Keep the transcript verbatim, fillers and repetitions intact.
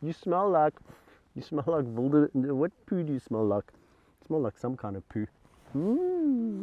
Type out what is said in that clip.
You smell like, you smell like wilde, what poo do you smell like? You smell like some kind of poo. Mm.